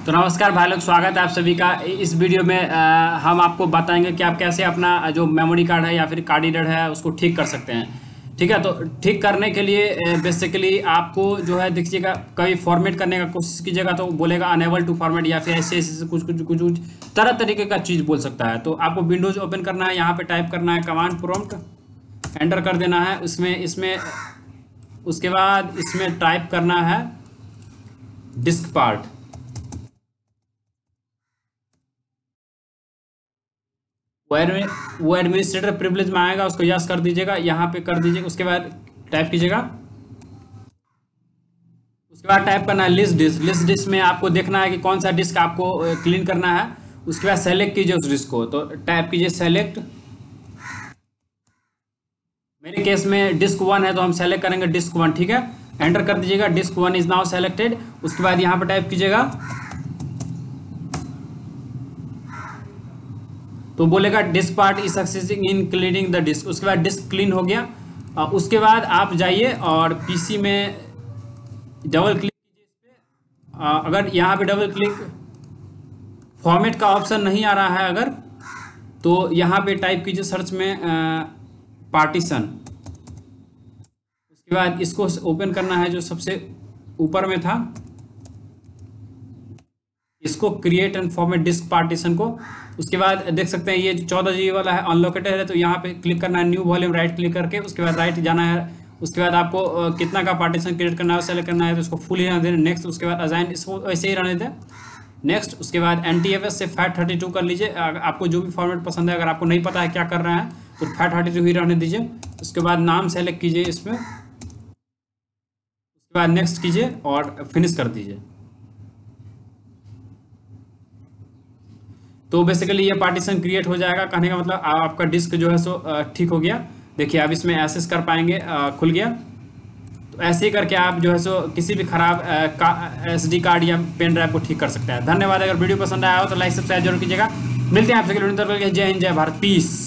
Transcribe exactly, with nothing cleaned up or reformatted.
तो नमस्कार भाई लोग, स्वागत है आप सभी का। इस वीडियो में अ, हम आपको बताएंगे कि आप कैसे अपना जो मेमोरी कार्ड है या फिर कार्ड रीडर है उसको ठीक कर सकते हैं। ठीक है, तो ठीक करने के लिए बेसिकली आपको जो है देखिएगा, कभी फॉर्मेट करने का कोशिश कीजिएगा तो बोलेगा अनेबल टू फॉर्मेट या फिर ऐसे ऐसे कुछ कुछ कुछ कुछ तरह तरीके का चीज़ बोल सकता है। तो आपको विंडोज ओपन करना है, यहाँ पे टाइप करना है कमांड प्रॉम्प्ट, एंटर कर देना है। उसमें इसमें उसके बाद इसमें टाइप करना है डिस्क पार्ट। वो एडमि वो एडमिनिस्ट्रेटर प्रिविलेज में आएगा, उसको यस कर दीजिएगा, यहाँ पे कर दीजिएगा। उसके बाद टाइप कीजिएगा, उसके बाद टाइप करना है लिस्ट डिस्क। लिस्ट डिस्क में आपको देखना है कि कौन सा डिस्क आपको क्लीन करना है। उसके बाद सेलेक्ट कीजिए उस डिस्क को, तो टाइप कीजिए सेलेक्ट। मेरे केस में डिस्क वन है तो हम सेलेक्ट करेंगे डिस्क वन। ठीक है, एंटर कर दीजिएगा, disk one is now selected. उसके बाद यहाँ पे टाइप कीजिएगा, तो बोलेगा disk part is succeeding in cleaning the disk. उसके बाद डिस्क क्लीन हो गया। आ, उसके बाद आप जाइए और पीसी में डबल क्लिक कीजिए इस पे। आ, अगर यहाँ पे डबल क्लिक फॉर्मेट का ऑप्शन नहीं आ रहा है अगर, तो यहाँ पे टाइप कीजिए सर्च में पार्टीशन। उसके बाद इसको ओपन करना है जो सबसे ऊपर में था, इसको create and format disk partition को। उसके बाद देख सकते हैं ये चौदह जी बी वाला है, अनलोकेटेड है, तो यहाँ पे क्लिक करना है न्यू वॉल्यूम, राइट क्लिक करके उसके बाद राइट जाना है। उसके बाद आपको अ, कितना का पार्टीशन क्रिएट करना है सेलेक्ट करना है, तो उसको फुल ही रहने देना। नेक्स्ट, उसके बाद अजाइन इसको वैसे ही रहने दें। नेक्स्ट, उसके बाद एन टी एफ एस से फाइव थर्टी टू कर लीजिए। आपको जो भी फॉर्मेट पसंद है, अगर आपको नहीं पता है क्या कर रहे हैं तो फाइव थर्टी टू ही रहने दीजिए। उसके बाद नाम सेलेक्ट कीजिए इसमें, उसके बाद नेक्स्ट कीजिए और फिनिश कर दीजिए। तो बेसिकली ये पार्टीशन क्रिएट हो जाएगा। कहने का मतलब आपका डिस्क जो है सो ठीक हो गया। देखिए अब इसमें एक्सेस कर पाएंगे, खुल गया। तो ऐसे ही करके आप जो है सो किसी भी खराब एस डी कार्ड या पेन ड्राइव को ठीक कर सकते हैं। धन्यवाद। अगर वीडियो पसंद आया हो तो लाइक सब्सक्राइब जरूर कीजिएगा। मिलते हैं आपसे। जय हिंद, जय भारत, पीस।